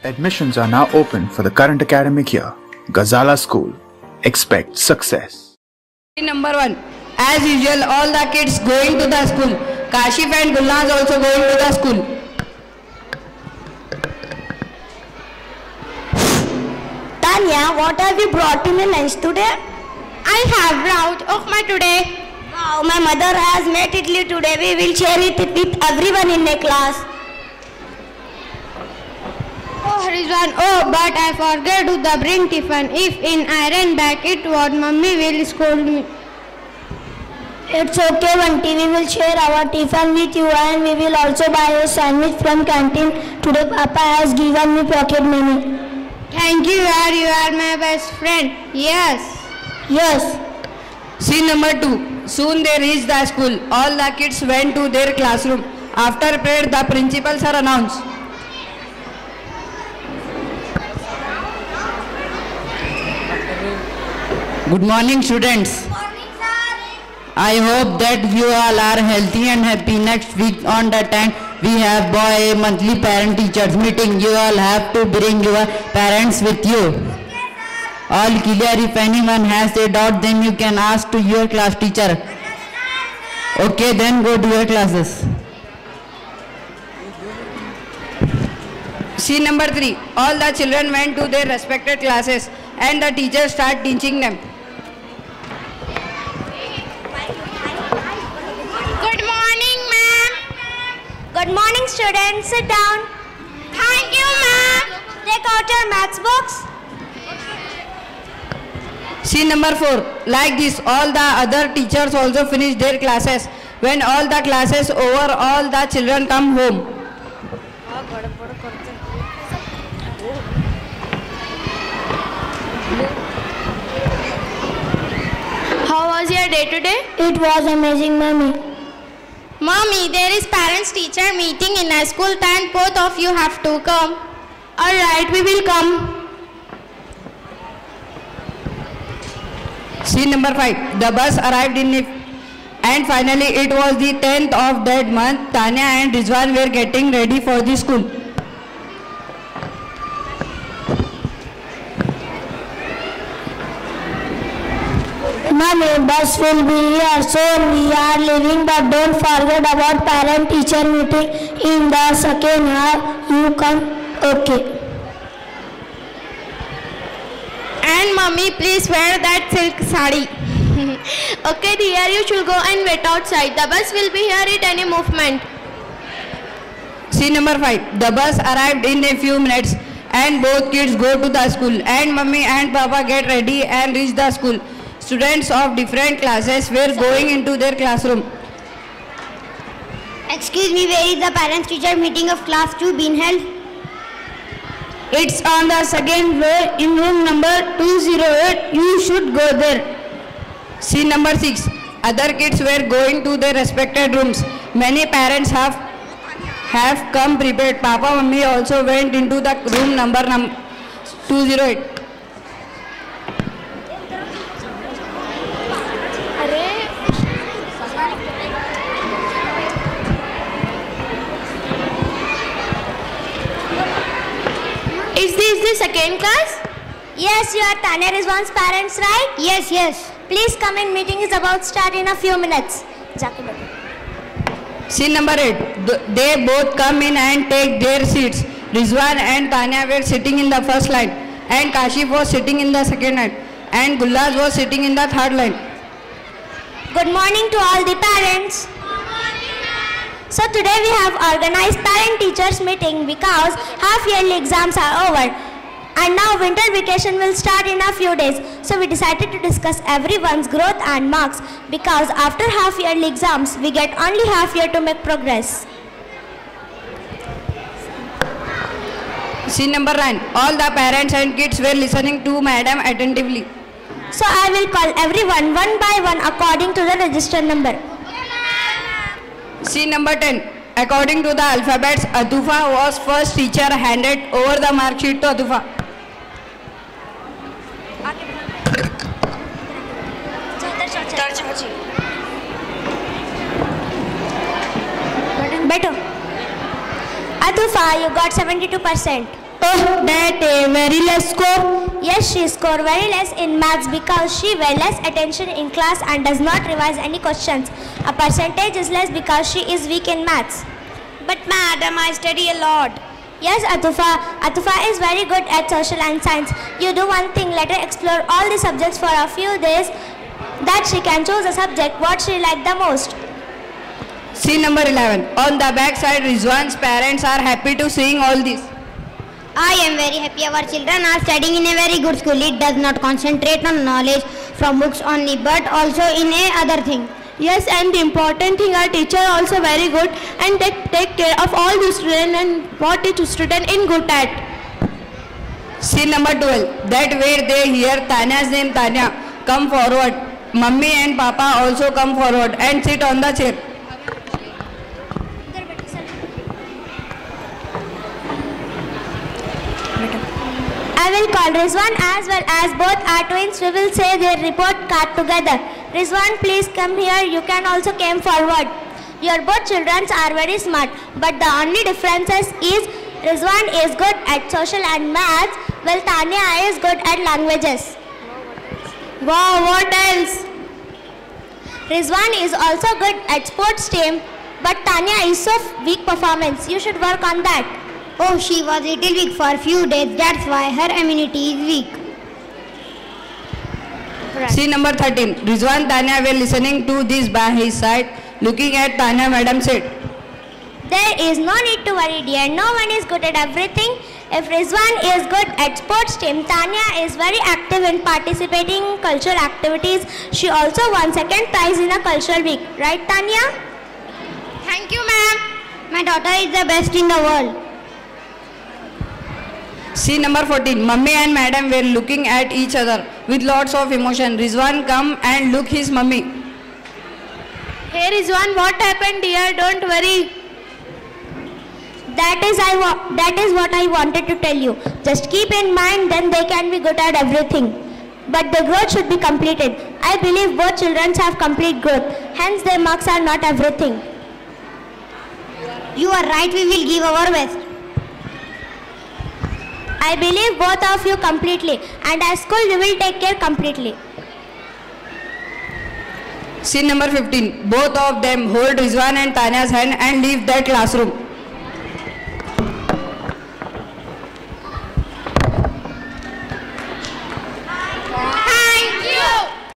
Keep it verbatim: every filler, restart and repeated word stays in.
Admissions are now open for the current academic year. Ghazala School. Expect success. Number one. As usual, all the kids going to the school. Kashif and Gulnaz also going to the school. Tanya, what have you brought in the lunch today? I have brought ukma today. Wow, my mother has made idli today. We will share it with everyone in the class. Oh Rizwan, oh but I forget to bring tiffin. If in iron back it what mummy will scold me. It's okay, Vanti. We will share our tiffin with you and we will also buy a sandwich from canteen. Today Papa has given me pocket money. Thank you, yaar. You are my best friend. Yes. Yes. Scene number two. Soon they reached the school. All the kids went to their classroom. After prayer, the principals are announced. Good morning, students. Good morning, sir. I hope that you all are healthy and happy. Next week on the time we have boy monthly parent teachers meeting. You all have to bring your parents with you. Okay, sir. All clear. If anyone has a doubt, then you can ask to your class teacher. Okay, then go to your classes. Scene number three. All the children went to their respected classes and the teachers start teaching them. Good morning, ma'am. Good morning, students. Sit down. Thank you, ma'am. Take out your maths books. Scene number four. Like this, all the other teachers also finish their classes. When all the classes over, all the children come home. How was your day today? It was amazing, Mommy. Mommy, there is parents teacher meeting in a school and both of you have to come. Alright, we will come. Scene number five. The bus arrived in it and finally it was the tenth of that month. Tanya and Rizwan were getting ready for the school. Mommy, bus will be here soon. We are leaving, but don't forget about parent-teacher meeting in the second half. You come, okay? And mommy, please wear that silk sari. Okay dear, you should go and wait outside. The bus will be here at any movement. Scene number five. The bus arrived in a few minutes and both kids go to the school and mummy and papa get ready and reach the school. Students of different classes were going into their classroom. Excuse me, where is the parents-teacher meeting of class two being held? It's on the second floor in room number two oh eight. You should go there. Scene number six. Other kids were going to their respected rooms. Many parents have have come prepared. Papa, mummy also went into the room number num two oh eight. Is this the second class? Yes, you are Tanya Rizwan's parents, right? Yes, yes. Please come in. Meeting is about to start in a few minutes. Scene number eight. They both come in and take their seats. Rizwan and Tanya were sitting in the first line and Kashif was sitting in the second line and Gulnaz was sitting in the third line. Good morning to all the parents. So today we have organized parent-teachers meeting because half-yearly exams are over and now winter vacation will start in a few days. So we decided to discuss everyone's growth and marks because after half-yearly exams we get only half year to make progress. Scene number nine. All the parents and kids were listening to madam attentively. So I will call everyone one by one according to the register number. Scene number ten. According to the alphabets, Atufa was first teacher handed over the mark sheet to Atufa. Better. Atufa, you got seventy-two percent. Oh, that a very less score. Yes, she scored very less in maths because she paid less attention in class and does not revise any questions. A percentage is less because she is weak in maths. But madam, I study a lot. Yes, Atufa. Atufa is very good at social and science. You do one thing, let her explore all the subjects for a few days, that she can choose a subject what she liked the most. Scene number eleven. On the back side, Rizwan's parents are happy to seeing all this. I am very happy our children are studying in a very good school. It does not concentrate on knowledge from books only, but also in a other thing. Yes, and the important thing, our teacher also very good and take, take care of all the students and what each student in good at. Scene number twelve. That where they hear Tanya's name, Tanya, come forward. Mummy and Papa also come forward and sit on the chair. I will call Rizwan as well as both are twins. We will say their report card together. Rizwan, please come here. You can also come forward. Your both children are very smart, but the only difference is Rizwan is good at social and maths, while Tanya is good at languages. Wow, what else? Rizwan is also good at sports team, but Tanya is so weak performance. You should work on that. Oh, she was little weak for a few days. That's why her immunity is weak. Right. Scene number thirteen. Rizwan Tanya were listening to this by his side, looking at Tanya. Madam said, there is no need to worry, dear. No one is good at everything. If Rizwan is good at sports team, Tanya is very active in participating in cultural activities. She also won second prize in a cultural week. Right, Tanya? Thank you, ma'am. My daughter is the best in the world. Scene number fourteen. Mummy and Madam were looking at each other with lots of emotion. Rizwan come and look his mummy. Hey Rizwan, what happened dear? Don't worry. That is I wa that is what I wanted to tell you. Just keep in mind, then they can be good at everything. But the growth should be completed. I believe both children have complete growth. Hence their marks are not everything. You are right, we will give our best. I believe both of you completely, and as school we will take care completely. Scene number fifteen. Both of them hold Rizwan and Tanya's hand and leave that classroom.